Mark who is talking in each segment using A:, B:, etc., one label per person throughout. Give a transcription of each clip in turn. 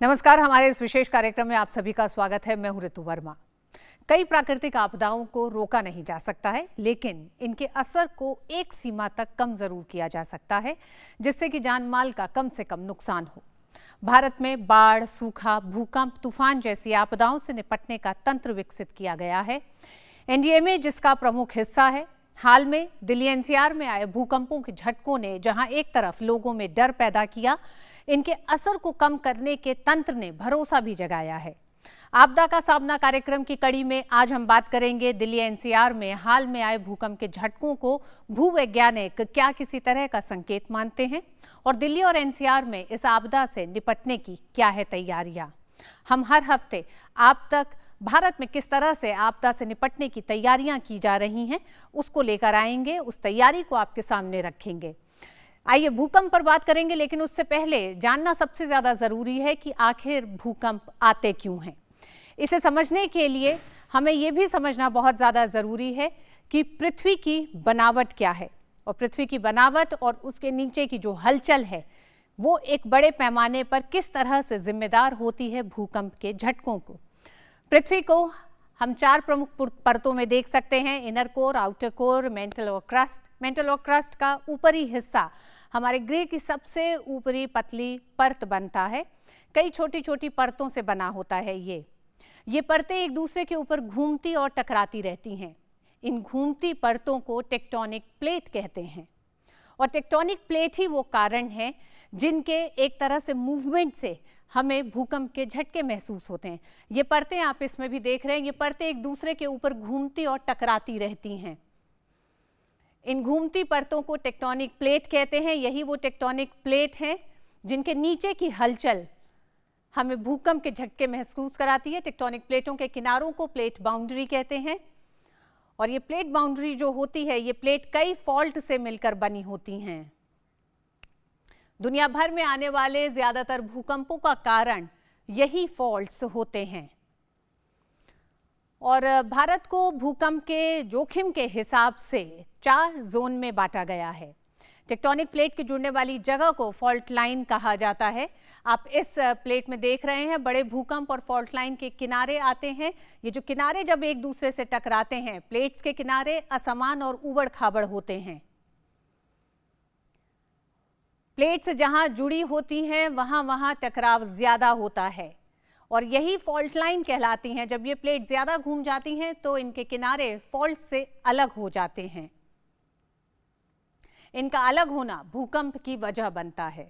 A: नमस्कार। हमारे इस विशेष कार्यक्रम में आप सभी का स्वागत है। मैं हूं ऋतु वर्मा। कई प्राकृतिक आपदाओं को रोका नहीं जा सकता है, लेकिन इनके असर को एक सीमा तक कम जरूर किया जा सकता है, जिससे कि जान माल का कम से कम नुकसान हो। भारत में बाढ़, सूखा, भूकंप, तूफान जैसी आपदाओं से निपटने का तंत्र विकसित किया गया है। एनडीएमए जिसका प्रमुख हिस्सा है। हाल में दिल्ली एनसीआर में आए भूकंपों के झटकों ने जहां एक तरफ लोगों में डर पैदा किया, इनके असर को कम करने के तंत्र ने भरोसा भी जगाया है। आपदा का सामना कार्यक्रम की कड़ी में आज हम बात करेंगे दिल्ली एनसीआर में हाल में आए भूकंप के झटकों को भूवैज्ञानिक क्या किसी तरह का संकेत मानते हैं और दिल्ली और एनसीआर में इस आपदा से निपटने की क्या है तैयारियां। हम हर हफ्ते आप तक भारत में किस तरह से आपदा से निपटने की तैयारियां की जा रही हैं उसको लेकर आएंगे, उस तैयारी को आपके सामने रखेंगे। आइए भूकंप पर बात करेंगे, लेकिन उससे पहले जानना सबसे ज्यादा जरूरी है कि आखिर भूकंप आते क्यों हैं। इसे समझने के लिए हमें यह भी समझना बहुत ज्यादा जरूरी है कि पृथ्वी की बनावट क्या है, और पृथ्वी की बनावट और उसके नीचे की जो हलचल है वो एक बड़े पैमाने पर किस तरह से जिम्मेदार होती है भूकंप के झटकों को। पृथ्वी को हम 4 प्रमुख परतों में देख सकते हैं: inner core, outer core, mantle और क्रस्ट। मेंटल और क्रस्ट का ऊपरी हिस्सा हमारे ग्रह की सबसे ऊपरी पतली परत बनता है। कई छोटी छोटी परतों से बना होता है। ये परतें एक दूसरे के ऊपर घूमती और टकराती रहती हैं। इन घूमती परतों को टेक्टोनिक प्लेट कहते हैं, और टेक्टोनिक प्लेट ही वो कारण है जिनके एक तरह से मूवमेंट से हमें भूकंप के झटके महसूस होते हैं। ये परतें आप इसमें भी देख रहे हैं, ये परतें एक दूसरे के ऊपर घूमती और टकराती रहती हैं। इन घूमती परतों को टेक्टोनिक प्लेट कहते हैं। यही वो टेक्टोनिक प्लेट हैं जिनके नीचे की हलचल हमें भूकंप के झटके महसूस कराती है। टेक्टोनिक प्लेटों के किनारों को प्लेट बाउंड्री कहते हैं, और ये प्लेट बाउंड्री जो होती है, ये प्लेट कई फॉल्ट से मिलकर बनी होती हैं। दुनिया भर में आने वाले ज्यादातर भूकंपों का कारण यही फॉल्ट्स होते हैं, और भारत को भूकंप के जोखिम के हिसाब से 4 जोन में बांटा गया है। टेक्टोनिक प्लेट की जुड़ने वाली जगह को फॉल्ट लाइन कहा जाता है। आप इस प्लेट में देख रहे हैं बड़े भूकंप और फॉल्ट लाइन के किनारे आते हैं। ये जो किनारे जब एक दूसरे से टकराते हैं, प्लेट्स के किनारे असमान और उबड़ खाबड़ होते हैं। प्लेट्स जहां जुड़ी होती हैं वहां टकराव ज्यादा होता है, और यही फॉल्ट लाइन कहलाती हैं। जब ये प्लेट ज्यादा घूम जाती हैं तो इनके किनारे फॉल्ट से अलग हो जाते हैं। इनका अलग होना भूकंप की वजह बनता है।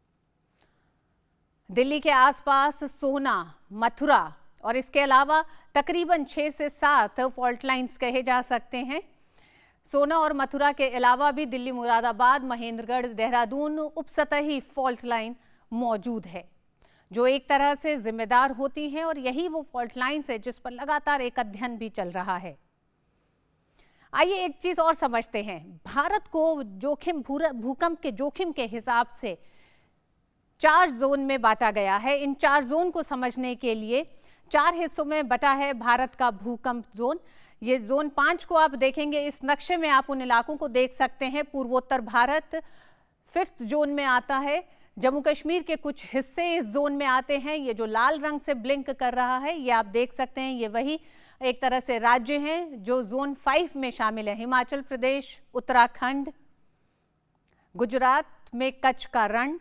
A: दिल्ली के आसपास सोना, मथुरा और इसके अलावा तकरीबन 6 से 7 फॉल्ट लाइंस कहे जा सकते हैं। सोना और मथुरा के अलावा भी दिल्ली, मुरादाबाद, महेंद्रगढ़, देहरादून उपसतही फॉल्ट लाइन मौजूद है, जो एक तरह से जिम्मेदार होती हैं, और यही वो फॉल्ट लाइंस है जिस पर लगातार एक अध्ययन भी चल रहा है। आइए एक चीज और समझते हैं। भारत को भूकंप के जोखिम के हिसाब से 4 जोन में बांटा गया है। इन 4 जोन को समझने के लिए 4 हिस्सों में बटा है भारत का भूकंप जोन। ये जोन 5 को आप देखेंगे इस नक्शे में, आप उन इलाकों को देख सकते हैं। पूर्वोत्तर भारत 5th जोन में आता है। जम्मू कश्मीर के कुछ हिस्से इस जोन में आते हैं। ये जो लाल रंग से ब्लिंक कर रहा है, ये आप देख सकते हैं, ये वही एक तरह से राज्य हैं जो जोन 5 में शामिल है। हिमाचल प्रदेश, उत्तराखंड, गुजरात में कच्छ का रण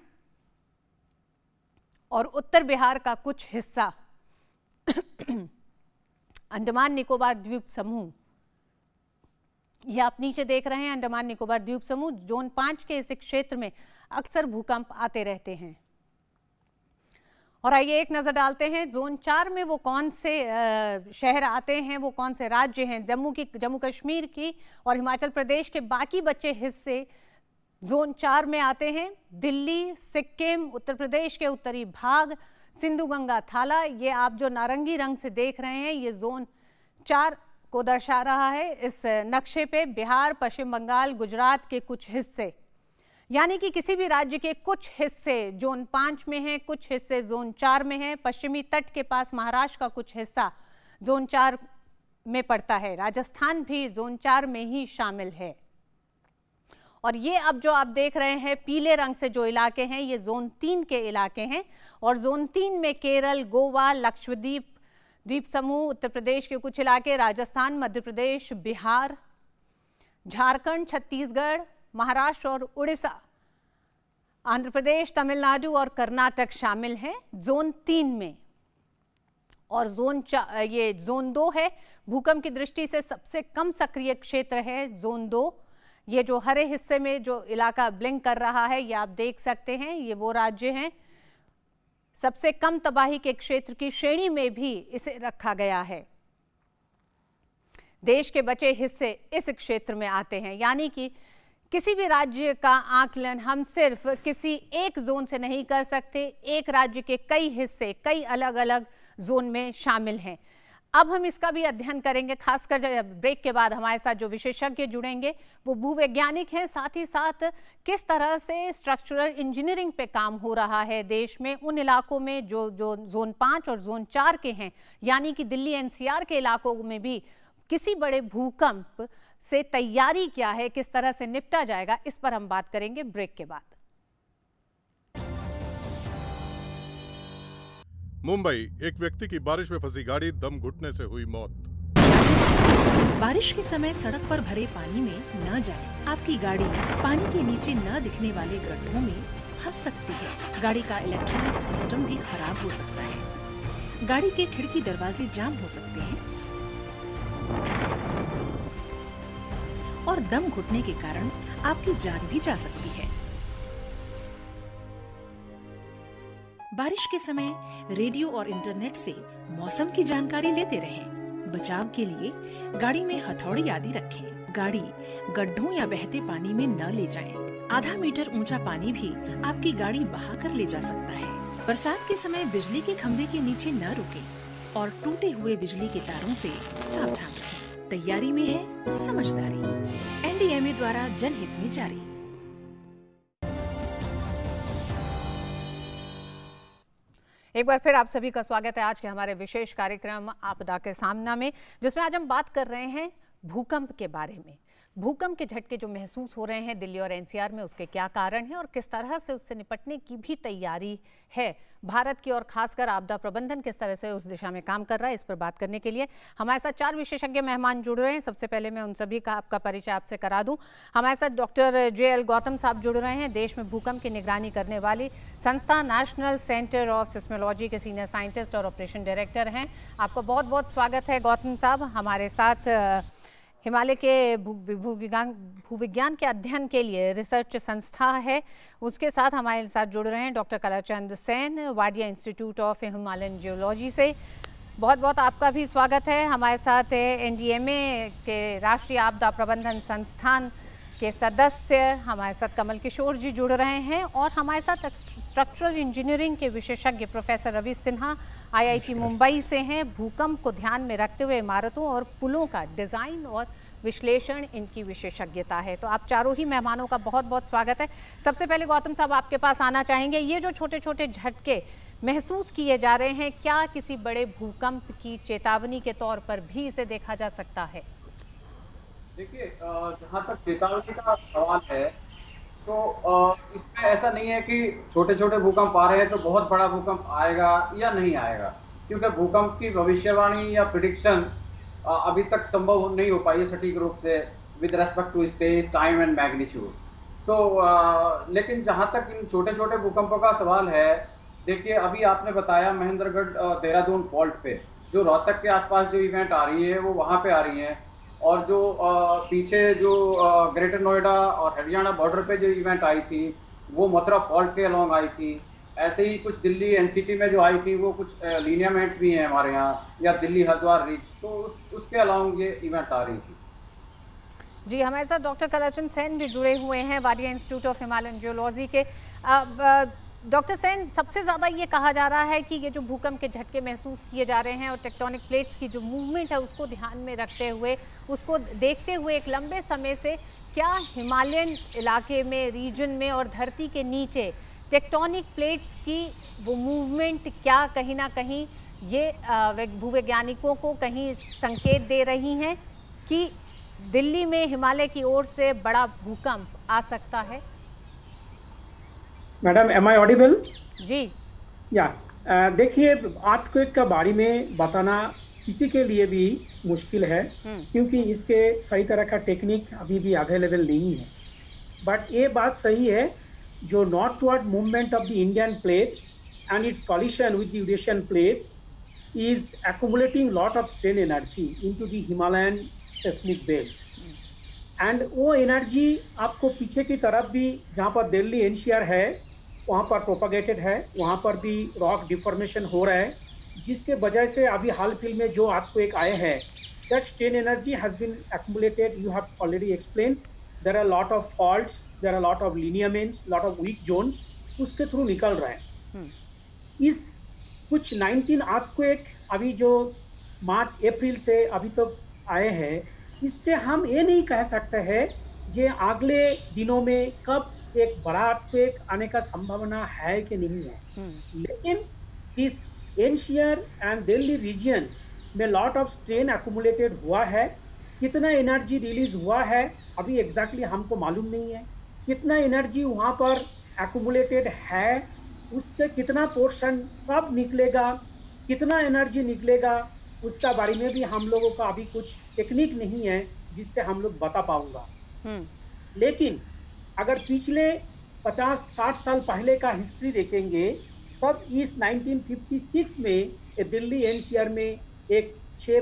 A: और उत्तर बिहार का कुछ हिस्सा, अंडमान निकोबार द्वीप समूह। यह आप नीचे देख रहे हैं, अंडमान निकोबार द्वीप समूह। जोन 5 के इस क्षेत्र में अक्सर भूकंप आते रहते हैं। और आइए एक नजर डालते हैं जोन 4 में वो कौन से शहर आते हैं, वो कौन से राज्य हैं। जम्मू कश्मीर की और हिमाचल प्रदेश के बाकी बचे हिस्से जोन 4 में आते हैं। दिल्ली, सिक्किम, उत्तर प्रदेश के उत्तरी भाग, सिंधु गंगा थाला, ये आप जो नारंगी रंग से देख रहे हैं, ये जोन 4 को दर्शा रहा है इस नक्शे पे। बिहार, पश्चिम बंगाल, गुजरात के कुछ हिस्से, यानी कि किसी भी राज्य के कुछ हिस्से जोन 5 में हैं, कुछ हिस्से जोन 4 में हैं। पश्चिमी तट के पास महाराष्ट्र का कुछ हिस्सा जोन 4 में पड़ता है। राजस्थान भी जोन 4 में ही शामिल है। और ये अब जो आप देख रहे हैं पीले रंग से जो इलाके हैं ये जोन 3 के इलाके हैं और जोन 3 में केरल, गोवा, लक्षद्वीप, द्वीप समूह, उत्तर प्रदेश के कुछ इलाके, राजस्थान, मध्य प्रदेश, बिहार, झारखंड, छत्तीसगढ़, महाराष्ट्र और उड़ीसा, आंध्र प्रदेश, तमिलनाडु और कर्नाटक शामिल हैं जोन 3 में। और ये जोन 2 है, भूकंप की दृष्टि से सबसे कम सक्रिय क्षेत्र है जोन 2। ये जो हरे हिस्से में जो इलाका ब्लिंक कर रहा है ये आप देख सकते हैं, ये वो राज्य हैं। सबसे कम तबाही के क्षेत्र की श्रेणी में भी इसे रखा गया है। देश के बचे हिस्से इस क्षेत्र में आते हैं, यानी कि किसी भी राज्य का आकलन हम सिर्फ किसी एक जोन से नहीं कर सकते, एक राज्य के कई हिस्से कई अलग अलग जोन में शामिल हैं। अब हम इसका भी अध्ययन करेंगे, खासकर ब्रेक के बाद हमारे साथ जो विशेषज्ञ जुड़ेंगे वो भूवैज्ञानिक हैं, साथ ही साथ किस तरह से स्ट्रक्चरल इंजीनियरिंग पे काम हो रहा है देश में उन इलाकों में जो जोन 5 और जोन 4 के हैं, यानी कि दिल्ली एनसीआर के इलाकों में भी किसी बड़े भूकंप से तैयारी क्या है, किस तरह से निपटा जाएगा, इस पर हम बात करेंगे ब्रेक के बाद।
B: मुंबई, एक व्यक्ति की बारिश में फंसी गाड़ी दम घुटने से हुई मौत।
C: बारिश के समय सड़क पर भरे पानी में न जाएं। आपकी गाड़ी पानी के नीचे न दिखने वाले गड्ढों में फंस सकती है। गाड़ी का इलेक्ट्रॉनिक सिस्टम भी खराब हो सकता है। गाड़ी के खिड़की दरवाजे जाम हो सकते हैं और दम घुटने के कारण आपकी जान भी जा सकती है। बारिश के समय रेडियो और इंटरनेट से मौसम की जानकारी लेते रहें। बचाव के लिए गाड़ी में हथौड़ी आदि रखें। गाड़ी गड्ढों या बहते पानी में न ले जाएं। आधा मीटर ऊंचा पानी भी आपकी गाड़ी बहा कर ले जा सकता है। बरसात के समय बिजली के खंभे के नीचे न रुकें और टूटे हुए बिजली के तारों से सावधान रहें। तैयारी में है समझदारी। एनडीएमए द्वारा जनहित में जारी।
A: एक बार फिर आप सभी का स्वागत है आज के हमारे विशेष कार्यक्रम आपदा के सामना में, जिसमें आज हम बात कर रहे हैं भूकंप के बारे में। भूकंप के झटके जो महसूस हो रहे हैं दिल्ली और एनसीआर में, उसके क्या कारण हैं और किस तरह से उससे निपटने की भी तैयारी है भारत की, और खासकर आपदा प्रबंधन किस तरह से उस दिशा में काम कर रहा है, इस पर बात करने के लिए हमारे साथ 4 विशेषज्ञ मेहमान जुड़ रहे हैं। सबसे पहले मैं उन सभी का आपका परिचय आपसे करा दूं। हमारे साथ डॉक्टर JL गौतम साहब जुड़ रहे हैं, देश में भूकंप की निगरानी करने वाली संस्था नेशनल सेंटर ऑफ सिस्मोलॉजी के सीनियर साइंटिस्ट और ऑपरेशन डायरेक्टर हैं। आपका बहुत बहुत स्वागत है गौतम साहब। हमारे साथ हिमालय के भूविज्ञान के अध्ययन के लिए रिसर्च संस्था है, उसके साथ हमारे साथ जुड़ रहे हैं doctor Kalachand Sen, Wadia Institute of Himalayan Geology से। बहुत बहुत आपका भी स्वागत है। हमारे साथ एनडीएमए के राष्ट्रीय आपदा प्रबंधन संस्थान के सदस्य हमारे साथ कमल किशोर जी जुड़ रहे हैं, और हमारे साथ स्ट्रक्चरल इंजीनियरिंग के विशेषज्ञ प्रोफेसर रवि सिन्हा IIT मुंबई से हैं। भूकंप को ध्यान में रखते हुए इमारतों और पुलों का डिज़ाइन और विश्लेषण इनकी विशेषज्ञता है। तो आप चारों ही मेहमानों का बहुत बहुत स्वागत है। सबसे पहले गौतम साहब आपके पास आना चाहेंगे, ये जो छोटे छोटे झटके महसूस किए जा रहे हैं, क्या किसी बड़े भूकंप की चेतावनी के तौर पर भी इसे देखा जा सकता है?
D: देखिए, जहाँ तक चेतावनी का सवाल है तो इसमें ऐसा नहीं है कि छोटे छोटे भूकंप आ रहे हैं तो बहुत बड़ा भूकंप आएगा या नहीं आएगा, क्योंकि भूकंप की भविष्यवाणी या प्रिडिक्शन अभी तक संभव नहीं हो पाई है सटीक रूप से with respect to space, time and magnitude. लेकिन जहाँ तक इन छोटे छोटे भूकंपों का सवाल है, देखिए अभी आपने बताया महेंद्रगढ़ देहरादून फॉल्ट पे जो रोहतक के आसपास जो इवेंट आ रही है वो वहाँ पे आ रही है, और जो पीछे जो ग्रेटर नोएडा और हरियाणा बॉर्डर पे जो इवेंट आई थी वो मथुरा फॉल्ट के अलोंग आई थी। ऐसे ही कुछ दिल्ली एनसीटी में जो आई थी वो कुछ लीनियमेंट्स भी हैं हमारे यहाँ, या दिल्ली हरिद्वार रिज, तो उसके अलोंग ये इवेंट आ रही थी।
A: जी, हमारे साथ डॉक्टर कलाचंद सेन भी जुड़े हुए हैं, Wadia Institute of Himalayan Geology के। डॉक्टर सेन, सबसे ज़्यादा ये कहा जा रहा है कि ये जो भूकंप के झटके महसूस किए जा रहे हैं और टेक्टोनिक प्लेट्स की जो मूवमेंट है उसको ध्यान में रखते हुए, उसको देखते हुए एक लंबे समय से क्या हिमालयन इलाके में, रीजन में और धरती के नीचे टेक्टोनिक प्लेट्स की वो मूवमेंट क्या कहीं ना कहीं ये भूवैज्ञानिकों को कहीं संकेत दे रही हैं कि दिल्ली में हिमालय की ओर से बड़ा भूकंप आ सकता है?
E: Madam, am I audible?
A: जी।
E: या देखिए, अर्थक्वेक के बारे में बताना किसी के लिए भी मुश्किल है, क्योंकि इसके सही तरह का टेक्निक अभी भी अवेलेबल नहीं है। बट ये बात सही है, जो northward movement of the Indian plate and its collision with the Eurasian plate is accumulating lot of strain energy into the Himalayan seismic belt, and वो एनर्जी आपको पीछे की तरफ भी, जहाँ पर दिल्ली एनसीआर है वहाँ पर प्रोपागेटेड है, वहाँ पर भी रॉक डिफॉर्मेशन हो रहा है, जिसके वजह से अभी हाल फिलहाल में जो आपको एक आए हैं, that strain energy has been accumulated. You have already explained. There are lot of faults, there are lot of lineaments, lot of weak zones, उसके थ्रू निकल रहे हैं। इस कुछ 19 अर्थक्वेक अभी जो मार्च अप्रैल से अभी तक आए हैं, इससे हम ये नहीं कह सकते हैं जे अगले दिनों में कब एक बड़ा अर्थक्वेक आने का संभावना है कि नहीं है। लेकिन इस एनसीआर एंड दिल्ली रीजन में लॉट ऑफ स्ट्रेन एक्यूमुलेटेड हुआ है। कितना एनर्जी रिलीज हुआ है अभी एग्जैक्टली हमको मालूम नहीं है। कितना एनर्जी वहाँ पर एक्यूमुलेटेड है, उसके कितना पोर्शन कब निकलेगा, कितना एनर्जी निकलेगा, उसका बारे में भी हम लोगों का अभी कुछ टेक्निक नहीं है जिससे हम लोग बता पाऊंगा। लेकिन अगर पिछले 50-60 साल पहले का हिस्ट्री देखेंगे, तब इस 1956 में दिल्ली एनसीआर में एक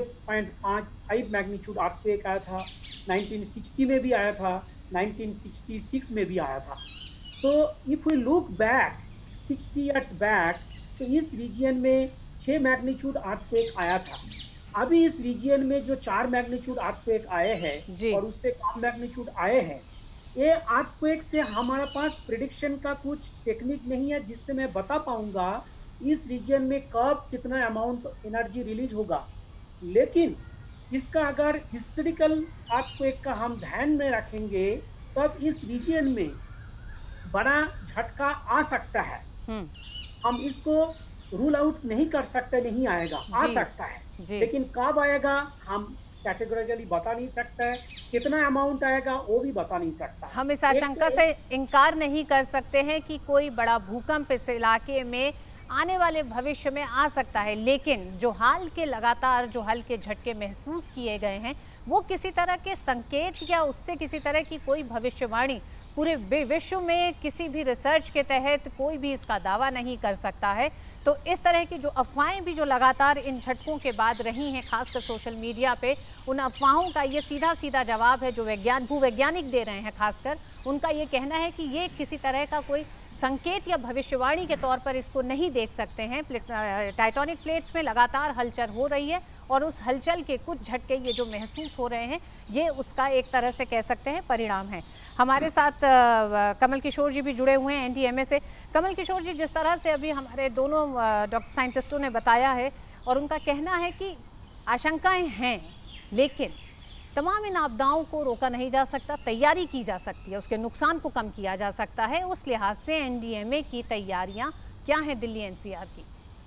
E: 6.5 मैग्नीट्यूड अर्थक्वेक आया था, 1960 में भी आया था, 1966 में भी आया था। So if we look back 60 years back, तो इस रीजन में 6 मैग्नीट्यूड अर्थक्वेक आया था। अभी इस रीजन में जो 4 मैग्नीट्यूड अर्थक्वेक आए हैं और उससे कम मैग्नीट्यूड आए हैं, ये अर्थक्वेक से हमारे पास प्रिडिक्शन का कुछ टेक्निक नहीं है जिससे मैं बता पाऊंगा इस रीजन में कब कितना अमाउंट एनर्जी रिलीज होगा। लेकिन इसका अगर हिस्टोरिकल अर्थक्वेक का हम ध्यान में रखेंगे, तब इस रीजन में बड़ा झटका आ सकता है। हम इसको रूल आउट नहीं कर सकते, नहीं आएगा, आ सकता है, लेकिन कब आएगा हम कैटेगोरिकली बता नहीं सकते, कितना अमाउंट आएगा वो भी बता नहीं सकता।
A: हम इस आशंका से इनकार नहीं कर सकते हैं कि कोई बड़ा भूकंप इस इलाके में आने वाले भविष्य में आ सकता है, लेकिन जो हाल के लगातार जो हल्के झटके महसूस किए गए हैं, वो किसी तरह के संकेत या उससे किसी तरह की कोई भविष्यवाणी पूरे विश्व में किसी भी रिसर्च के तहत कोई भी इसका दावा नहीं कर सकता है। तो इस तरह की जो अफवाहें भी जो लगातार इन झटकों के बाद रही हैं, खासकर सोशल मीडिया पे, उन अफवाहों का ये सीधा सीधा जवाब है जो भूवैज्ञानिक दे रहे हैं। खासकर उनका ये कहना है कि ये किसी तरह का कोई संकेत या भविष्यवाणी के तौर पर इसको नहीं देख सकते हैं। टाइटैनिक प्लेट्स में लगातार हलचल हो रही है और उस हलचल के कुछ झटके ये जो महसूस हो रहे हैं, ये उसका एक तरह से कह सकते हैं परिणाम है। हमारे साथ कमल किशोर जी भी जुड़े हुए हैं एनडीएमए से। कमल किशोर जी, जिस तरह से अभी हमारे दोनों डॉक्टर साइंटिस्टों ने बताया है और उनका कहना है कि आशंकाएं हैं, लेकिन तमाम इन आपदाओं को रोका नहीं जा सकता, तैयारी की जा सकती है, उसके नुकसान को कम किया जा सकता है। उस लिहाज से एनडीएमए की तैयारियां क्या हैं दिल्ली एनसीआर की?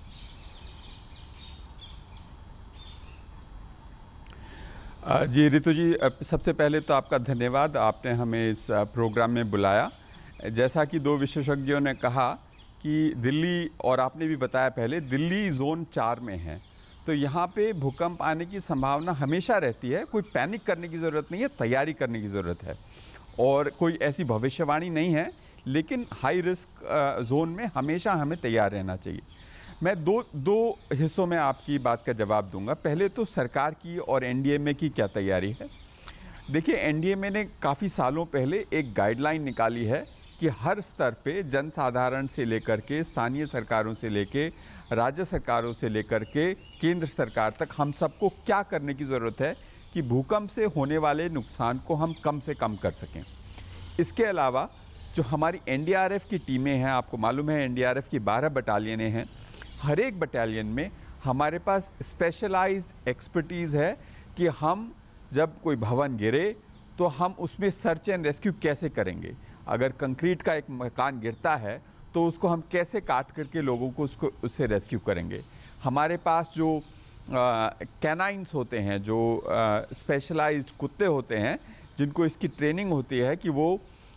F: जी रितु जी, सबसे पहले तो आपका धन्यवाद, आपने हमें इस प्रोग्राम में बुलाया। जैसा कि दो विशेषज्ञों ने कहा कि दिल्ली, और आपने भी बताया पहले, दिल्ली जोन 4 में है, तो यहाँ पे भूकंप आने की संभावना हमेशा रहती है। कोई पैनिक करने की ज़रूरत नहीं है, तैयारी करने की ज़रूरत है, और कोई ऐसी भविष्यवाणी नहीं है, लेकिन हाई रिस्क जोन में हमेशा हमें तैयार रहना चाहिए। मैं दो हिस्सों में आपकी बात का जवाब दूंगा। पहले तो सरकार की और एनडीएमए की क्या तैयारी है। देखिए, एनडीएमए ने काफ़ी सालों पहले एक गाइडलाइन निकाली है कि हर स्तर पे, जनसाधारण से लेकर के, स्थानीय सरकारों से लेके, राज्य सरकारों से लेकर के केंद्र सरकार तक, हम सबको क्या करने की ज़रूरत है कि भूकंप से होने वाले नुकसान को हम कम से कम कर सकें। इसके अलावा जो हमारी एनडीआरएफ की टीमें हैं, आपको मालूम है एनडीआरएफ की 12 बटालियनें हैं। हर एक बटालियन में हमारे पास स्पेशलाइज्ड एक्सपर्टीज़ है कि हम जब कोई भवन गिरे तो हम उसमें सर्च एंड रेस्क्यू कैसे करेंगे। अगर कंक्रीट का एक मकान गिरता है तो उसको हम कैसे काट करके लोगों को उससे रेस्क्यू करेंगे। हमारे पास जो कैनाइंस होते हैं, जो स्पेशलाइज्ड कुत्ते होते हैं, जिनको इसकी ट्रेनिंग होती है कि वो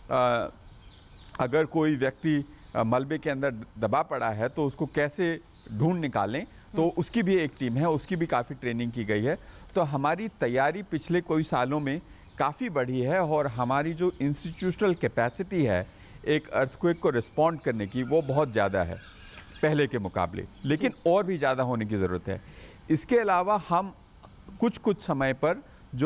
F: अगर कोई व्यक्ति मलबे के अंदर दबा पड़ा है तो उसको कैसे ढूंढ निकालें, तो उसकी भी एक टीम है, उसकी भी काफ़ी ट्रेनिंग की गई है। तो हमारी तैयारी पिछले कोई सालों में काफ़ी बढ़ी है और हमारी जो इंस्टीट्यूशनल कैपेसिटी है एक अर्थक्वेक को रिस्पॉन्ड करने की, वो बहुत ज़्यादा है पहले के मुकाबले, लेकिन और भी ज़्यादा होने की ज़रूरत है। इसके अलावा हम कुछ समय पर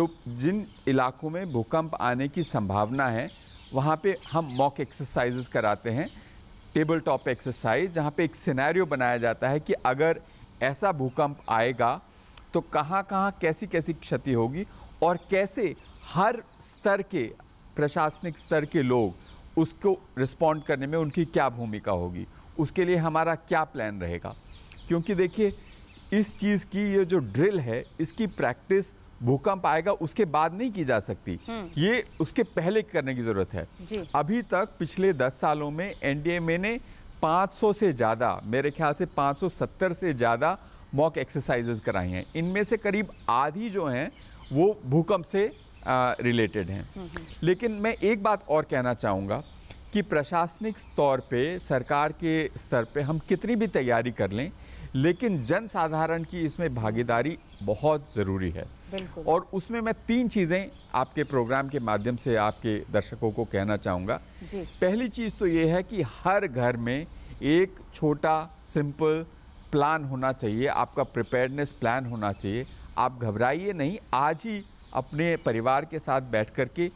F: जिन इलाकों में भूकंप आने की संभावना है वहाँ पे हम मॉक एक्सरसाइजेस कराते हैं, टेबल टॉप एक्सरसाइज, जहाँ पे एक सिनेरियो बनाया जाता है कि अगर ऐसा भूकंप आएगा तो कहाँ कहाँ कैसी कैसी क्षति होगी और कैसे हर स्तर के प्रशासनिक स्तर के लोग उसको रिस्पॉन्ड करने में उनकी क्या भूमिका होगी, उसके लिए हमारा क्या प्लान रहेगा। क्योंकि देखिए इस चीज़ की ये जो ड्रिल है इसकी प्रैक्टिस भूकंप आएगा उसके बाद नहीं की जा सकती, ये उसके पहले करने की ज़रूरत है। अभी तक पिछले 10 सालों में एनडीएमए ने 500 से ज़्यादा, मेरे ख्याल से 570 से ज़्यादा मॉक एक्सरसाइजेज कराई हैं। इनमें से करीब आधी जो हैं वो भूकंप से रिलेटेड हैं। लेकिन मैं एक बात और कहना चाहूँगा कि प्रशासनिक तौर पे, सरकार के स्तर पे हम कितनी भी तैयारी कर लें, लेकिन जन साधारण की इसमें भागीदारी बहुत ज़रूरी है। और उसमें मैं 3 चीज़ें आपके प्रोग्राम के माध्यम से आपके दर्शकों को कहना चाहूँगा। पहली चीज़ तो ये है कि हर घर में एक छोटा सिंपल प्लान होना चाहिए, आपका प्रिपेयर्डनेस प्लान होना चाहिए। आप घबराइए नहीं, आज ही अपने परिवार के साथ बैठ कर के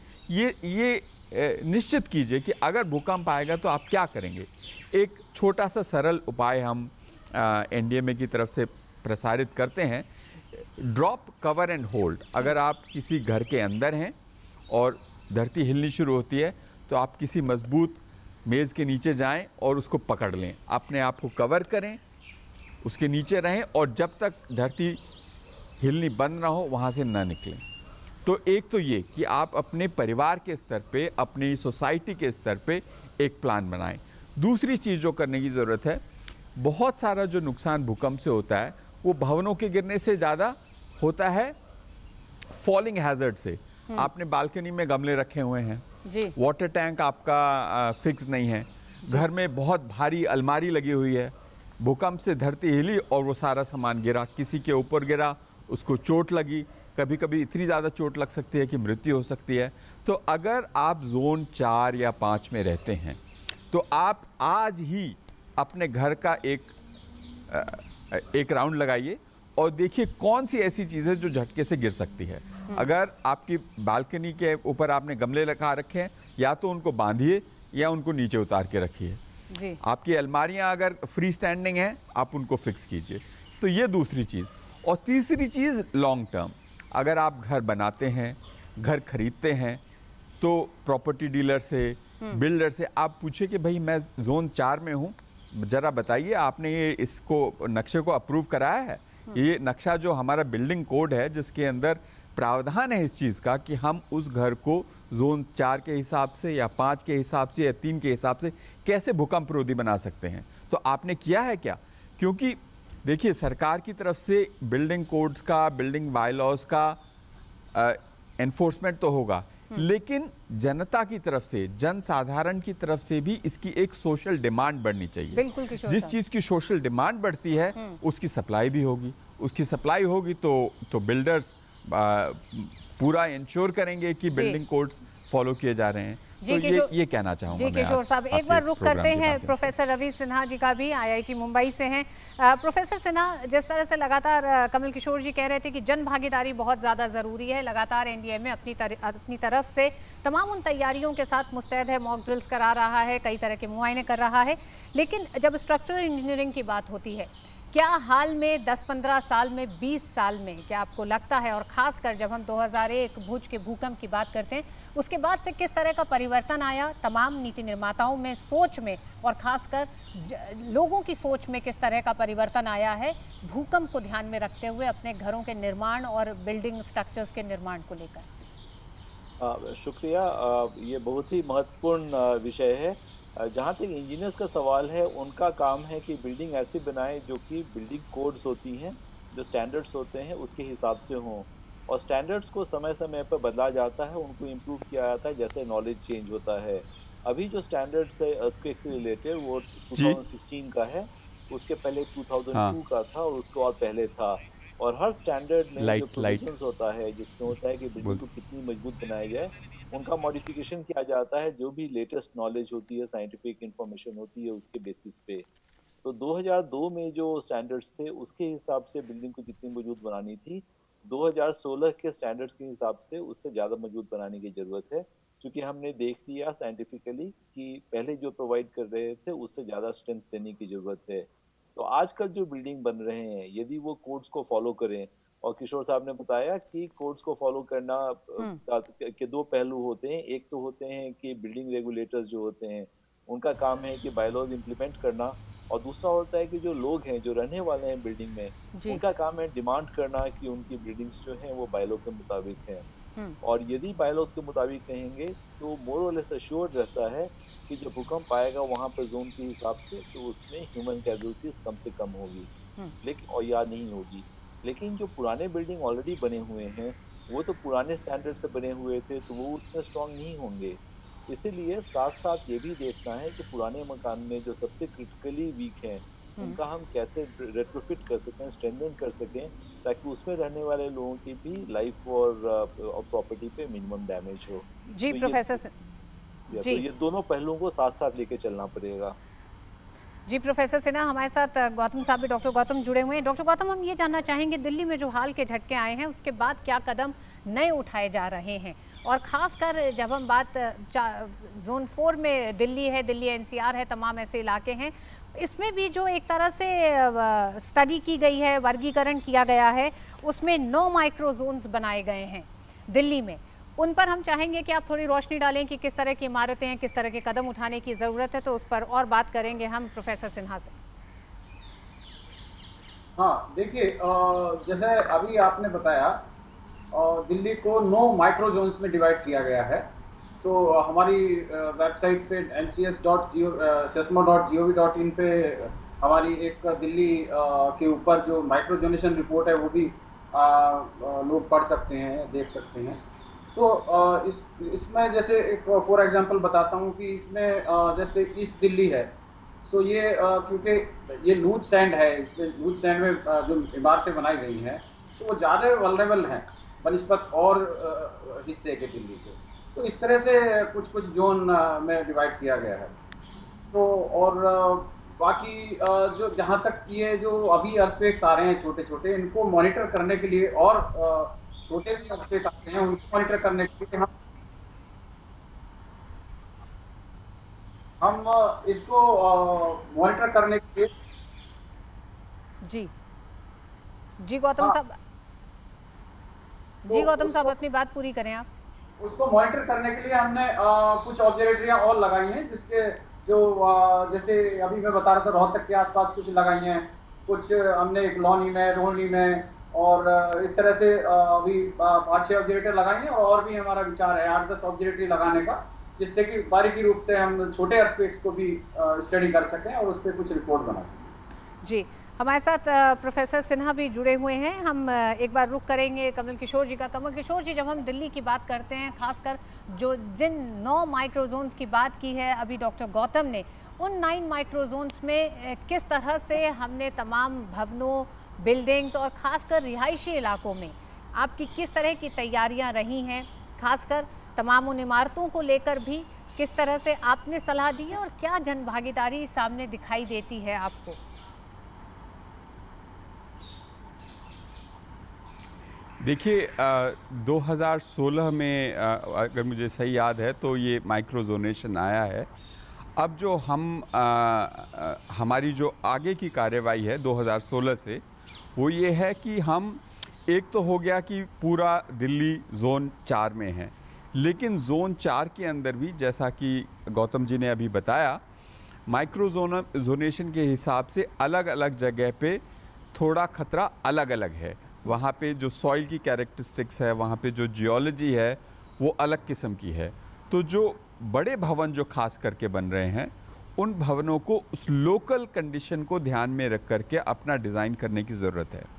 F: ये निश्चित कीजिए कि अगर भूकंप आएगा तो आप क्या करेंगे। एक छोटा सा सरल उपाय हम एनडीएमए की तरफ से प्रसारित करते हैं, ड्रॉप कवर एंड होल्ड। अगर आप किसी घर के अंदर हैं और धरती हिलनी शुरू होती है तो आप किसी मजबूत मेज़ के नीचे जाएं और उसको पकड़ लें, अपने आप को कवर करें, उसके नीचे रहें और जब तक धरती हिलनी बंद ना हो वहाँ से ना निकलें। तो एक तो ये कि आप अपने परिवार के स्तर पे, अपनी सोसाइटी के स्तर पे एक प्लान बनाएं। दूसरी चीज़ जो करने की ज़रूरत है, बहुत सारा जो नुकसान भूकंप से होता है वो भवनों के गिरने से ज़्यादा होता है फॉलिंग हैजर्ड से। आपने बालकनी में गमले रखे हुए हैं जी, वाटर टैंक आपका फिक्स नहीं है, घर में बहुत भारी अलमारी लगी हुई है, भूकंप से धरती हिली और वो सारा सामान गिरा, किसी के ऊपर गिरा, उसको चोट लगी, कभी कभी इतनी ज़्यादा चोट लग सकती है कि मृत्यु हो सकती है। तो अगर आप जोन 4 या 5 में रहते हैं तो आप आज ही अपने घर का एक राउंड लगाइए और देखिए कौन सी ऐसी चीज़ें जो झटके से गिर सकती है। अगर आपकी बालकनी के ऊपर आपने गमले लगा रखे हैं, या तो उनको बांधिए या उनको नीचे उतार के रखिए। आपकी अलमारियां अगर फ्री स्टैंडिंग हैं आप उनको फिक्स कीजिए। तो ये दूसरी चीज़। और तीसरी चीज़ लॉन्ग टर्म, अगर आप घर बनाते हैं, घर खरीदते हैं, तो प्रॉपर्टी डीलर से, बिल्डर से आप पूछिए कि भाई मैं जोन 4 में हूँ, ज़रा बताइए आपने ये इसको नक्शे को अप्रूव कराया है। ये नक्शा जो हमारा बिल्डिंग कोड है जिसके अंदर प्रावधान है इस चीज़ का कि हम उस घर को जोन 4 के हिसाब से या 5 के हिसाब से या 3 के हिसाब से कैसे भूकंप रोधी बना सकते हैं। तो आपने किया है क्या? क्योंकि देखिए सरकार की तरफ से बिल्डिंग कोड्स का, बिल्डिंग बायलॉज का एनफोर्समेंट तो होगा, लेकिन जनता की तरफ से, जन साधारण की तरफ से भी इसकी एक सोशल डिमांड बढ़नी चाहिए।
A: बिल्कुल किशोर
F: जिस चीज़ की सोशल डिमांड बढ़ती है उसकी सप्लाई भी होगी, उसकी सप्लाई होगी तो बिल्डर्स पूरा इंश्योर करेंगे कि बिल्डिंग कोड्स फॉलो किए जा रहे हैं। तो ये कहना चाहूँगा
A: जी किशोर साहब। एक बार रुक करते हैं प्रोफेसर रवि सिन्हा जी का भी, आईआईटी मुंबई से हैं। प्रोफेसर सिन्हा, जिस तरह से लगातार कमल किशोर जी कह रहे थे कि जन भागीदारी बहुत ज़्यादा ज़रूरी है, लगातार एनडीएमए अपनी तरफ से तमाम उन तैयारियों के साथ मुस्तैद है, मॉक ड्रिल्स करा रहा है, कई तरह के मुआयने कर रहा है, लेकिन जब स्ट्रक्चरल इंजीनियरिंग की बात होती है, क्या हाल में 10-15 साल में, 20 साल में, क्या आपको लगता है, और ख़ासकर जब हम 2001 भुज के भूकंप की बात करते हैं, उसके बाद से किस तरह का परिवर्तन आया तमाम नीति निर्माताओं में, सोच में, और ख़ासकर लोगों की सोच में किस तरह का परिवर्तन आया है भूकंप को ध्यान में रखते हुए अपने घरों के निर्माण और बिल्डिंग स्ट्रक्चर्स के निर्माण को लेकर?
G: शुक्रिया। ये बहुत ही महत्वपूर्ण विषय है। जहाँ तक इंजीनियर्स का सवाल है, उनका काम है कि बिल्डिंग ऐसी बनाएं जो कि बिल्डिंग कोड्स होती हैं जो स्टैंडर्ड्स होते हैं उसके हिसाब से हों, और स्टैंडर्ड्स को समय समय पर बदला जाता है, उनको इम्प्रूव किया जाता है जैसे नॉलेज चेंज होता है। अभी जो स्टैंडर्ड्स है अर्थक्वेक से रिलेटेड वो 2016 का है, उसके पहले 2002 का था और उसके और पहले था। और हर स्टैंडर्ड में जो प्रोविजंस होता है जिसमें होता है कि बिल्डिंग को कितनी मजबूत बनाया जाए, उनका मॉडिफिकेशन किया जाता है जो भी लेटेस्ट नॉलेज होती है, साइंटिफिक इंफॉर्मेशन होती है उसके बेसिस पे। तो 2002 में जो स्टैंडर्ड्स थे उसके हिसाब से बिल्डिंग को जितनी मजबूत बनानी थी, 2016 के स्टैंडर्ड्स के हिसाब से उससे ज़्यादा मजबूत बनाने की ज़रूरत है, क्योंकि हमने देख लिया साइंटिफिकली कि पहले जो प्रोवाइड कर रहे थे उससे ज़्यादा स्ट्रेंथ देने की ज़रूरत है। तो आजकल जो बिल्डिंग बन रहे हैं यदि वो कोड्स को फॉलो करें, और किशोर साहब ने बताया कि कोड्स को फॉलो करना के दो पहलू होते हैं। एक तो होते हैं कि बिल्डिंग रेगुलेटर्स जो होते हैं उनका काम है कि बायलॉज इम्प्लीमेंट करना, और दूसरा होता है कि जो लोग हैं जो रहने वाले हैं बिल्डिंग में उनका काम है डिमांड करना कि उनकी बिल्डिंग्स जो हैं वो बायलॉ के मुताबिक हैं। और यदि बायलॉज के मुताबिक कहेंगे तो मोर और लेस एश्योर्ड रहता है कि जो भूकंप आएगा वहाँ पर जोन के हिसाब से तो उसमें ह्यूमन कैजुअलिटीज कम से कम होगी, लेकिन और या नहीं होगी। लेकिन जो पुराने बिल्डिंग ऑलरेडी बने हुए हैं वो तो पुराने स्टैंडर्ड से बने हुए थे तो वो उतने स्ट्रॉन्ग नहीं होंगे। इसीलिए साथ साथ ये भी देखना है कि पुराने मकान में जो सबसे क्रिटिकली वीक हैं उनका हम कैसे रेट्रोफिट कर सकें, स्ट्रेंथन कर सकें, ताकि उसमें रहने वाले लोगों की भी लाइफ और प्रॉपर्टी पे मिनिमम डैमेज हो।
A: जी
G: तो
A: प्रोफेसर
G: तो ये दोनों पहलुओं को साथ साथ लेके चलना पड़ेगा।
A: जी प्रोफेसर सिन्हा हमारे साथ गौतम साहब भी, डॉक्टर गौतम जुड़े हुए हैं। डॉक्टर गौतम, हम ये जानना चाहेंगे दिल्ली में जो हाल के झटके आए हैं उसके बाद क्या कदम नए उठाए जा रहे हैं, और ख़ासकर जब हम बात जोन 4 में दिल्ली है, दिल्ली एनसीआर है, तमाम ऐसे इलाके हैं, इसमें भी जो एक तरह से स्टडी की गई है, वर्गीकरण किया गया है, उसमें 9 माइक्रो जोन्स बनाए गए हैं दिल्ली में। उन पर हम चाहेंगे कि आप थोड़ी रोशनी डालें कि किस तरह की इमारतें हैं, किस तरह के कदम उठाने की ज़रूरत है, तो उस पर और बात करेंगे हम प्रोफेसर सिन्हा से।
D: हाँ देखिए, जैसे अभी आपने बताया दिल्ली को 9 माइक्रो जोन्स में डिवाइड किया गया है। तो हमारी वेबसाइट पे ncs.sesmo.gov.in पे हमारी एक दिल्ली के ऊपर जो माइक्रो जोनेशन रिपोर्ट है वो भी लोग पढ़ सकते हैं, देख सकते हैं। तो इसमें जैसे एक फॉर एग्जांपल बताता हूँ कि इसमें जैसे ईस्ट दिल्ली है, तो ये क्योंकि ये लूज सैंड है, इसमें लूज सैंड में जो इमारतें बनाई गई हैं तो वो ज़्यादा वल्नरेबल हैं बनिस्बत और हिस्से के दिल्ली के। तो इस तरह से कुछ कुछ जोन में डिवाइड किया गया है। तो और बाकी जो जहाँ तक ये जो अभी अर्थक्वेक्स आ रहे हैं छोटे छोटे, इनको मॉनिटर करने के लिए, और छोटे भी अर्थक्वेक्स आते हैं उनको मॉनिटर करने के लिए हम इसको मॉनिटर करने के लिए
A: जी गौतम साहब, जी गौतम साहब अपनी बात पूरी करें आप।
D: उसको मॉनिटर करने के लिए हमने कुछ ऑब्जर्वेटरियां और लगाई हैं, जिसके जो जैसे अभी मैं बता रहा था रोहतक के आसपास कुछ लगाई हैं, कुछ हमने एक लौनी में, रोहनी में, और इस तरह से अभी 5-6 ऑब्जर्वेटर लगाए हैं। और भी हमारा विचार है 8-10 ऑब्जर्वेटरी लगाने का, जिससे कि बारीकी रूप से हम छोटे अर्थक्वेक्स को भी स्टडी कर सकें और उस पर कुछ रिपोर्ट बना सकें।
A: जी हमारे साथ प्रोफेसर सिन्हा भी जुड़े हुए हैं। हम एक बार रुक करेंगे कमल किशोर जी का। कमल किशोर जी, जब हम दिल्ली की बात करते हैं, खासकर जो जिन 9 माइक्रोजोन्स की बात की है अभी डॉक्टर गौतम ने, उन 9 माइक्रोजोन्स में किस तरह से हमने तमाम भवनों, बिल्डिंग्स और ख़ासकर रिहायशी इलाकों में आपकी किस तरह की तैयारियां रही हैं, खासकर तमाम उन इमारतों को लेकर भी किस तरह से आपने सलाह दी है और क्या जन भागीदारी सामने दिखाई देती है आपको?
F: देखिए 2016 में अगर मुझे सही याद है तो ये माइक्रोजोनेशन आया है। अब जो हमारी जो आगे की कार्रवाई है 2016 से, वो ये है कि हम, एक तो हो गया कि पूरा दिल्ली जोन 4 में है, लेकिन जोन 4 के अंदर भी जैसा कि गौतम जी ने अभी बताया, माइक्रोजोनेशन के हिसाब से अलग अलग जगह पे थोड़ा खतरा अलग अलग है। वहाँ पे जो सॉइल की कैरेक्टरिस्टिक्स है, वहाँ पे जो जियोलॉजी है वो अलग किस्म की है। तो जो बड़े भवन जो खास करके बन रहे हैं, उन भवनों को उस लोकल कंडीशन को ध्यान में रख करके अपना डिज़ाइन करने की ज़रूरत है।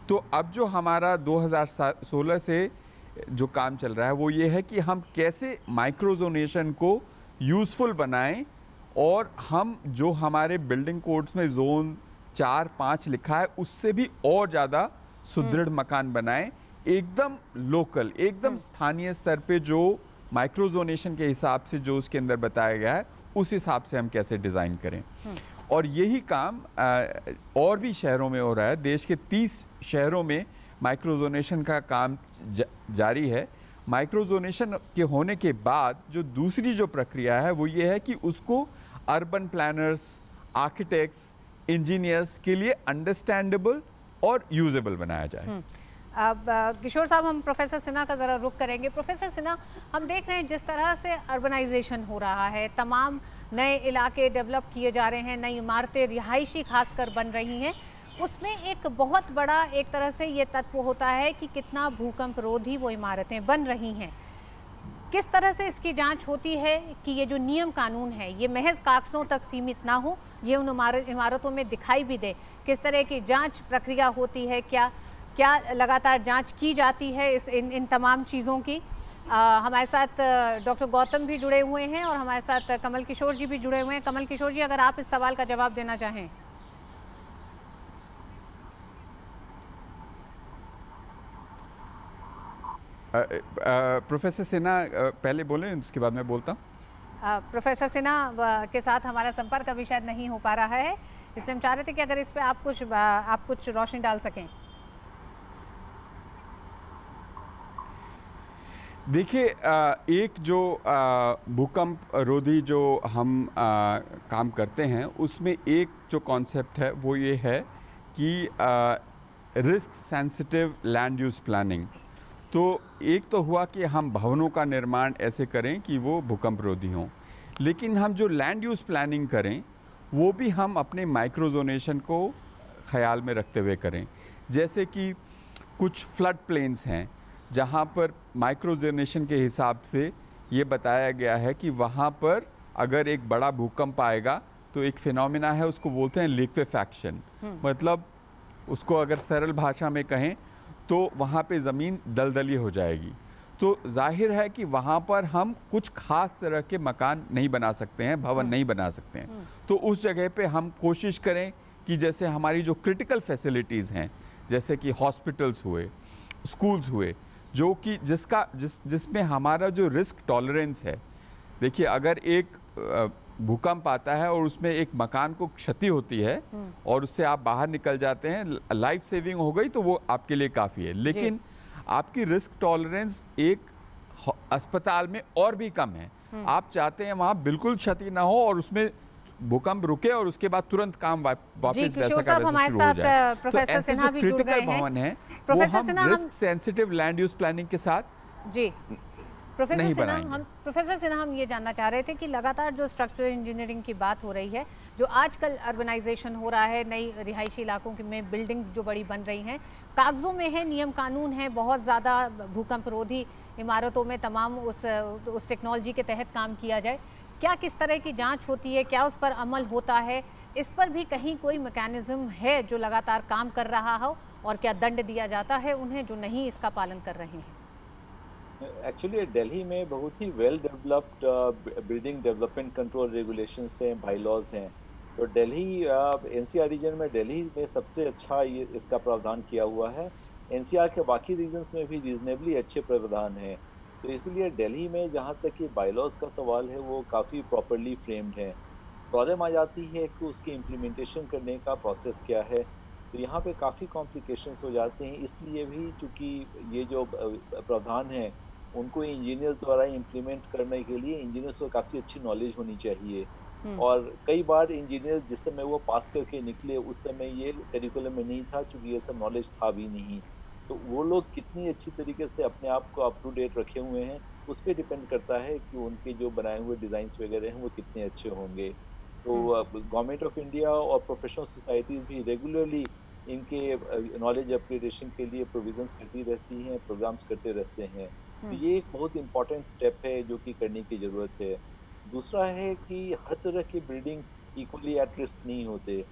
F: तो अब जो हमारा 2016 से जो काम चल रहा है वो ये है कि हम कैसे माइक्रोजोनेशन को यूज़फुल बनाएं और हम जो हमारे बिल्डिंग कोड्स में जोन 4-5 लिखा है उससे भी और ज़्यादा सुदृढ़ मकान बनाएं, एकदम लोकल, एकदम स्थानीय स्तर पे जो माइक्रोजोनेशन के हिसाब से जो उसके अंदर बताया गया है उस हिसाब से हम कैसे डिज़ाइन करें। और यही काम और भी शहरों में हो रहा है। देश के 30 शहरों में माइक्रोजोनेशन का काम जारी है। माइक्रोजोनेशन के होने के बाद जो दूसरी जो प्रक्रिया है वो ये है कि उसको अर्बन प्लानर्स, आर्किटेक्ट्स, इंजीनियर्स के लिए अंडरस्टैंडेबल और यूजेबल बनाया जाए।
A: अब किशोर साहब, हम प्रोफेसर सिन्हा का ज़रा रुख करेंगे। प्रोफेसर सिन्हा, हम देख रहे हैं जिस तरह से अर्बनाइजेशन हो रहा है, तमाम नए इलाके डेवलप किए जा रहे हैं, नई इमारतें रिहायशी खासकर बन रही हैं, उसमें एक बहुत बड़ा एक तरह से ये तत्व होता है कि कितना भूकंप रोधी वो इमारतें बन रही हैं। किस तरह से इसकी जांच होती है कि ये जो नियम कानून है ये महज कागज़ों तक सीमित ना हो, ये उन इमारतों में दिखाई भी दे? किस तरह की जांच प्रक्रिया होती है? क्या लगातार जांच की जाती है इन तमाम चीज़ों की? हमारे साथ डॉक्टर गौतम भी जुड़े हुए हैं और हमारे साथ कमल किशोर जी भी जुड़े हुए हैं। कमल किशोर जी, अगर आप इस सवाल का जवाब देना चाहें।
F: प्रोफेसर सिन्हा पहले बोलें, उसके बाद मैं बोलता हूँ।
A: प्रोफेसर सिन्हा के साथ हमारा संपर्क अभी शायद नहीं हो पा रहा है, इसलिए हम चाह रहे थे कि अगर इस पे आप कुछ रोशनी डाल सकें।
F: देखिए, एक जो भूकंप रोधी जो हम काम करते हैं उसमें एक जो कॉन्सेप्ट है वो ये है कि risk sensitive land use planning. तो एक तो हुआ कि हम भवनों का निर्माण ऐसे करें कि वो भूकंप रोधी हों, लेकिन हम जो लैंड यूज़ प्लानिंग करें वो भी हम अपने माइक्रोजोनेशन को ख्याल में रखते हुए करें। जैसे कि कुछ फ्लड प्लेन्स हैं जहाँ पर माइक्रोजोनेशन के हिसाब से ये बताया गया है कि वहाँ पर अगर एक बड़ा भूकंप आएगा तो एक फिनोमिना है, उसको बोलते हैं लिक्विफैक्शन। मतलब उसको अगर सरल भाषा में कहें तो वहाँ पे ज़मीन दलदली हो जाएगी। तो जाहिर है कि वहाँ पर हम कुछ खास तरह के मकान नहीं बना सकते हैं, भवन नहीं बना सकते हैं। तो उस जगह पे हम कोशिश करें कि जैसे हमारी जो क्रिटिकल फैसिलिटीज़ हैं, जैसे कि हॉस्पिटल्स हुए, स्कूल्स हुए, जो कि जिसमें हमारा जो रिस्क टॉलरेंस है, देखिए अगर एक भूकंप आता है और उसमें एक मकान को क्षति होती है और उससे आप बाहर निकल जाते हैं, लाइफ सेविंग हो गई तो वो आपके लिए काफ़ी है। लेकिन आपकी रिस्क टॉलरेंस एक अस्पताल में और भी कम है। आप चाहते हैं वहाँ बिल्कुल क्षति ना हो और उसमें भूकंप रुके और उसके बाद तुरंत काम वापस वैसा का वैसा शुरू हो जाए।
A: प्रोफेसर सिन्हा भी जुड़ गए हैं।
F: भवन है वो हम risk sensitive land use planning के साथ
A: जी प्रोफेसर सिन्हा, हम ये जानना चाह रहे थे कि लगातार जो स्ट्रक्चरल इंजीनियरिंग की बात हो रही है, जो आजकल अर्बनाइजेशन हो रहा है, नई रिहायशी इलाकों में बिल्डिंग्स जो बड़ी बन रही हैं, कागज़ों में है, नियम कानून है, बहुत ज़्यादा भूकंप रोधी इमारतों में तमाम उस टेक्नोलॉजी के तहत काम किया जाए। क्या किस तरह की जांच होती है, क्या उस पर अमल होता है? इस पर भी कहीं कोई मैकेनिज्म है जो लगातार काम कर रहा हो, और क्या दंड दिया जाता है उन्हें जो नहीं इसका पालन कर रहे हैं?
G: एक्चुअली दिल्ली में बहुत ही well developed building development control regulations हैं, बाईलॉज हैं। तो दिल्ली एनसीआर रीजन में दिल्ली में सबसे अच्छा ये इसका प्रावधान किया हुआ है। एनसीआर के बाकी रीजन्स में भी रीजनेबली अच्छे प्रावधान हैं। तो इसलिए दिल्ली में जहाँ तक कि बाईलॉज का सवाल है वो काफ़ी प्रॉपरली फ्रेम्ड है। प्रॉब्लम आ जाती है कि उसकी इम्प्लीमेंटेशन करने का प्रोसेस क्या है, तो यहाँ पे काफ़ी कॉम्प्लिकेशंस हो जाते हैं। इसलिए भी चूँकि ये जो प्रावधान है उनको इंजीनियर्स द्वारा इम्प्लीमेंट करने के लिए इंजीनियर्स को काफ़ी अच्छी नॉलेज होनी चाहिए। और कई बार इंजीनियर्स जिस समय वो पास करके निकले उस समय ये करिकुलम में नहीं था, चूँकि ये सब नॉलेज था भी नहीं। तो वो लोग कितनी अच्छी तरीके से अपने आप को अप टू डेट रखे हुए हैं उस पर डिपेंड करता है कि उनके जो बनाए हुए डिज़ाइंस वगैरह हैं वो कितने अच्छे होंगे। तो गवर्नमेंट ऑफ इंडिया और प्रोफेशनल सोसाइटीज़ भी रेगुलरली इनके नॉलेज अपग्रेडेशन के लिए प्रोविजंस करती रहती हैं, प्रोग्राम्स करते रहते हैं। तो ये एक बहुत इंपॉर्टेंट स्टेप है जो कि करने की ज़रूरत है। दूसरा है कि हर तरह की बिल्डिंग इक्वली एट रिस्क नहीं होते।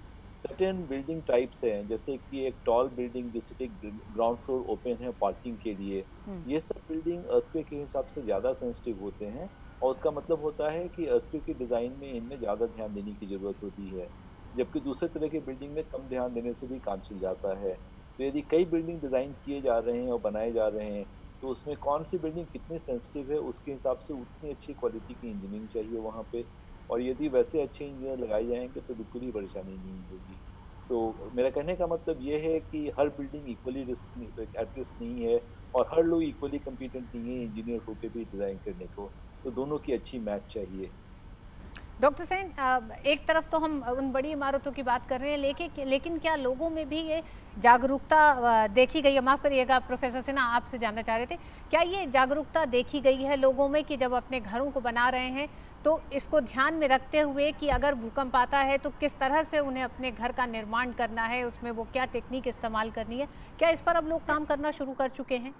G: सर्टेन बिल्डिंग टाइप्स हैं, जैसे कि एक टॉल बिल्डिंग जिससे ग्राउंड फ्लोर ओपन है पार्किंग के लिए, ये सब बिल्डिंग अर्थक्वेक के हिसाब से ज़्यादा सेंसिटिव होते हैं, और उसका मतलब होता है कि अर्थक्वेक के डिज़ाइन में इनमें ज़्यादा ध्यान देने की ज़रूरत होती है, जबकि दूसरे तरह के बिल्डिंग में कम ध्यान देने से भी काम चल जाता है। तो यदि कई बिल्डिंग डिज़ाइन किए जा रहे हैं और बनाए जा रहे हैं, तो उसमें कौन सी बिल्डिंग कितनी सेंसिटिव है उसके हिसाब से उतनी अच्छी क्वालिटी की इंजीनियरिंग चाहिए वहाँ पे, और यदि वैसे अच्छे इंजीनियर लगाए जाएंगे तो बिल्कुल ही परेशानी नहीं होगी। तो मेरा कहने का मतलब ये है कि हर बिल्डिंग इक्वली एट रिस्क नहीं है, और हर लोग इक्वली कम्पिटेंट नहीं है इंजीनियर होकर भी डिज़ाइन करने को, तो दोनों की अच्छी मैच चाहिए।
A: डॉक्टर सेन, एक तरफ तो हम उन बड़ी इमारतों की बात कर रहे हैं, लेकिन क्या लोगों में भी ये जागरूकता देखी गई है? माफ़ करिएगा प्रोफेसर सिन्हा, आपसे जानना चाह रहे थे, क्या ये जागरूकता देखी गई है लोगों में कि जब अपने घरों को बना रहे हैं तो इसको ध्यान में रखते हुए कि अगर भूकंप आता है तो किस तरह से उन्हें अपने घर का निर्माण करना है, उसमें वो क्या टेक्निक इस्तेमाल करनी है, क्या इस पर अब लोग काम करना शुरू कर चुके हैं?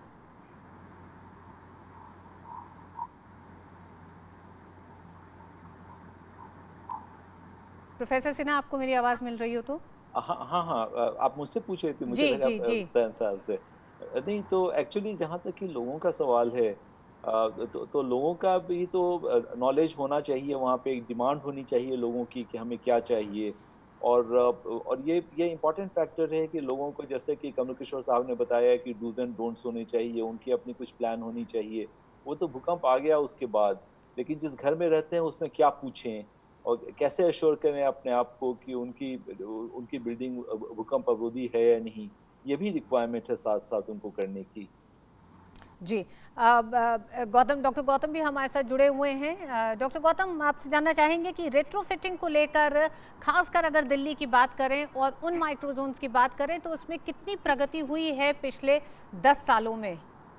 A: प्रोफेसर सिन्हा, आपको मेरी आवाज़ मिल रही हो तो?
G: हाँ, आप मुझसे पूछ रहे थे, मुझे लगा साहब से नहीं। तो एक्चुअली जहाँ तक कि लोगों का सवाल है, तो लोगों का भी तो नॉलेज होना चाहिए, वहाँ पे एक डिमांड होनी चाहिए लोगों की कि हमें क्या चाहिए, और ये इम्पॉर्टेंट फैक्टर है कि लोगों को, जैसे कि कमल किशोर साहब ने बताया कि डूज एंड डोंट्स होने चाहिए, उनकी अपनी कुछ प्लान होनी चाहिए। वो तो भूकंप आ गया उसके बाद, लेकिन जिस घर में रहते हैं उसमें क्या पूछें और कैसे एश्योर करें अपने आप को कि उनकी बिल्डिंग भूकंप अवरोधी है या नहीं, ये भी रिक्वायरमेंट है साथ साथ उनको करने की।
A: जी, डॉक्टर गौतम भी हमारे साथ जुड़े हुए हैं। डॉक्टर गौतम, आपसे जानना चाहेंगे कि रेट्रोफिटिंग को लेकर, खासकर अगर दिल्ली की बात करें और उन माइक्रोजोन्स की बात करें, तो उसमें कितनी प्रगति हुई है पिछले 10 सालों में?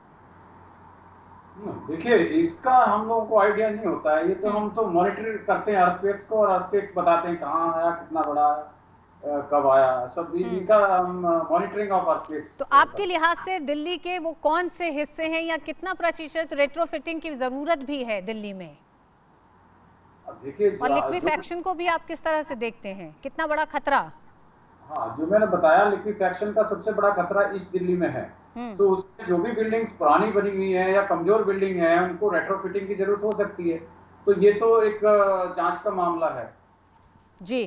D: देखिए, इसका हम लोगों को आइडिया नहीं होता है, ये तो हम तो मॉनिटर करते हैं अर्थक्वेक्स को, और अर्थक्वेक्स बताते हैं कहाँ आया, कितना बड़ा है, कब आया, सब इनका हम मॉनिटरिंग ऑफ अर्थक्वेक्स।
A: तो आपके लिहाज से दिल्ली के वो कौन से हिस्से हैं या कितना प्रतिशत रेट्रोफिटिंग की जरूरत भी है दिल्ली में?
D: देखिए,
A: और लिक्विफैक्शन को भी आप किस तरह से देखते हैं, कितना बड़ा खतरा?
D: हाँ, जो मैंने बताया, लिक्विफैक्शन का सबसे बड़ा खतरा इस दिल्ली में है। तो उसमें जो भी बिल्डिंग्स पुरानी बनी हुई है या कमजोर बिल्डिंग है, उनको रेट्रोफिटिंग की जरूरत हो सकती है। तो ये तो एक जांच का मामला है।
A: जी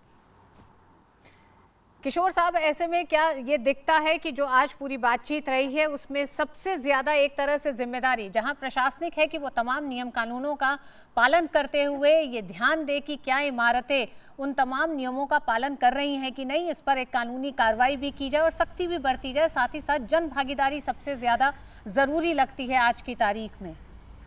A: किशोर साहब, ऐसे में क्या ये दिखता है कि जो आज पूरी बातचीत रही है उसमें सबसे ज्यादा एक तरह से जिम्मेदारी जहां प्रशासनिक है कि वो तमाम नियम कानूनों का पालन करते हुए ये ध्यान दे कि क्या इमारतें उन तमाम नियमों का पालन कर रही हैं कि नहीं, इस पर एक कानूनी कार्रवाई भी की जाए और सख्ती भी बरती जाए। साथ ही साथ जन भागीदारी सबसे ज्यादा जरूरी लगती है आज की तारीख में।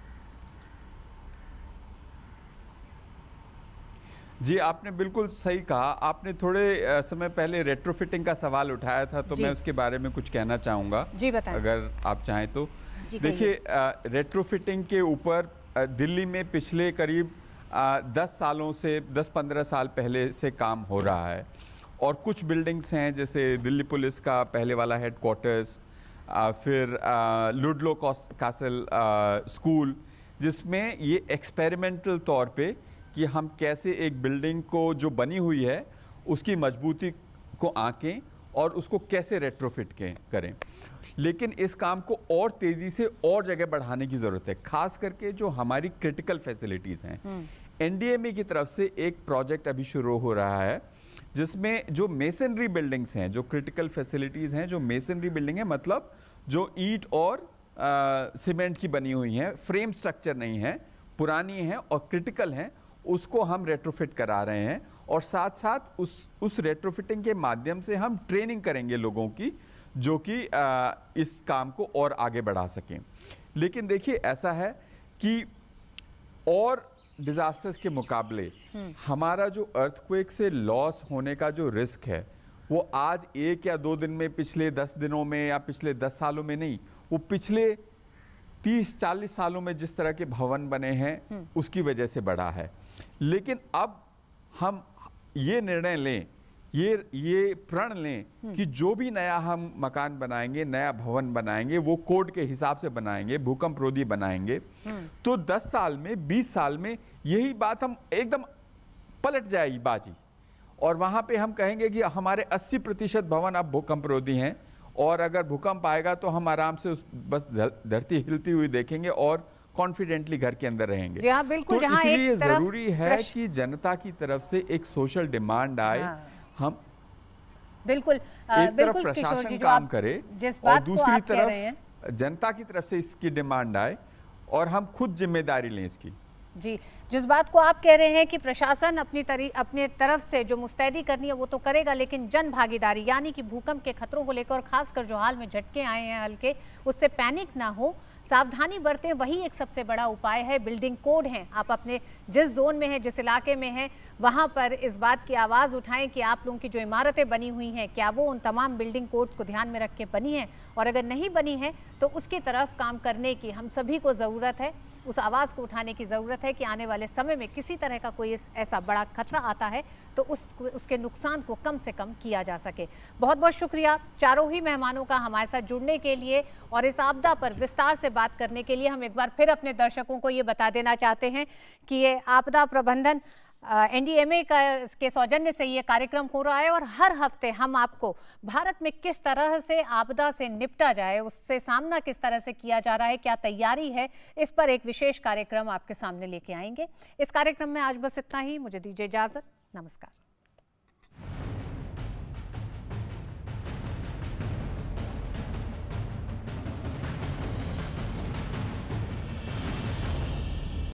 F: जी, आपने बिल्कुल सही कहा। आपने थोड़े समय पहले रेट्रोफिटिंग का सवाल उठाया था, तो मैं उसके बारे में कुछ कहना चाहूँगा।
A: जी बताएं।
F: अगर आप चाहें तो। देखिए, रेट्रोफिटिंग के ऊपर दिल्ली में पिछले करीब 10 सालों से 10-15 साल पहले से काम हो रहा है, और कुछ बिल्डिंग्स हैं जैसे दिल्ली पुलिस का पहले वाला हेडक्वार्टर्स, फिर लुडलो कासल स्कूल, जिसमें ये एक्सपेरिमेंटल तौर पे कि हम कैसे एक बिल्डिंग को जो बनी हुई है उसकी मजबूती को आंकें और उसको कैसे रेट्रोफिट करें। लेकिन इस काम को और तेज़ी से और जगह बढ़ाने की ज़रूरत है, खास करके जो हमारी क्रिटिकल फैसिलिटीज़ हैं। एनडीएमए की तरफ से एक प्रोजेक्ट अभी शुरू हो रहा है जिसमें जो मेसनरी बिल्डिंग्स हैं, जो क्रिटिकल फैसिलिटीज़ हैं, जो मेसनरी बिल्डिंग है, मतलब जो ईंट और सीमेंट की बनी हुई हैं, फ्रेम स्ट्रक्चर नहीं है, पुरानी हैं और क्रिटिकल हैं, उसको हम रेट्रोफिट करा रहे हैं। और साथ साथ उस रेट्रोफिटिंग के माध्यम से हम ट्रेनिंग करेंगे लोगों की, जो कि इस काम को और आगे बढ़ा सकें। लेकिन देखिए, ऐसा है कि और डिजास्टर्स के मुकाबले हमारा जो अर्थक्वेक से लॉस होने का जो रिस्क है, वो आज 1 या 2 दिन में, पिछले 10 दिनों में या पिछले 10 सालों में नहीं, वो पिछले 30-40 सालों में जिस तरह के भवन बने हैं उसकी वजह से बढ़ा है। लेकिन अब हम ये निर्णय लें, ये प्रण लें कि जो भी नया हम मकान बनाएंगे, नया भवन बनाएंगे, वो कोड के हिसाब से बनाएंगे, भूकंप रोधी बनाएंगे, तो 10 साल में, 20 साल में यही बात हम एकदम पलट जाएगी बाजी, और वहाँ पे हम कहेंगे कि हमारे 80% भवन अब भूकंपरोधी हैं, और अगर भूकंप आएगा तो हम आराम से बस धरती हिलती हुई देखेंगे और कॉन्फिडेंटली घर के अंदर रहेंगे।
A: जी हाँ, बिल्कुल।
F: तो इसलिए जरूरी है कि जनता की तरफ से एक सोशल डिमांड आए। हम
A: बिल्कुल
F: एक तरफ प्रशासन काम करे और दूसरी तरफ जनता की तरफ से इसकी डिमांड आए और हम खुद जिम्मेदारी लें इसकी।
A: जी, जिस बात को आप कह रहे हैं कि प्रशासन अपनी तरफ से जो मुस्तैदी करनी है वो तो करेगा, लेकिन जन भागीदारी यानी कि भूकंप के खतरों को लेकर, खासकर जो हाल में झटके आए हैं हल्के, उससे पैनिक ना हो, सावधानी बरतें, वही एक सबसे बड़ा उपाय है। बिल्डिंग कोड हैं, आप अपने जिस जोन में हैं, जिस इलाके में हैं, वहाँ पर इस बात की आवाज़ उठाएं कि आप लोगों की जो इमारतें बनी हुई हैं क्या वो उन तमाम बिल्डिंग कोड्स को ध्यान में रख के बनी हैं, और अगर नहीं बनी है तो उसकी तरफ काम करने की हम सभी को ज़रूरत है। उस आवाज़ को उठाने की ज़रूरत है कि आने वाले समय में किसी तरह का कोई ऐसा बड़ा खतरा आता है तो उसके नुकसान को कम से कम किया जा सके। बहुत बहुत शुक्रिया चारों ही मेहमानों का हमारे साथ जुड़ने के लिए और इस आपदा पर विस्तार से बात करने के लिए। हम एक बार फिर अपने दर्शकों को ये बता देना चाहते हैं कि ये आपदा प्रबंधन NDMA के सौजन्य से ये कार्यक्रम हो रहा है, और हर हफ्ते हम आपको भारत में किस तरह से आपदा से निपटा जाए, उससे सामना किस तरह से किया जा रहा है, क्या तैयारी है, इस पर एक विशेष कार्यक्रम आपके सामने लेके आएंगे। इस कार्यक्रम में आज बस इतना ही। मुझे दीजिए इजाजत। नमस्कार।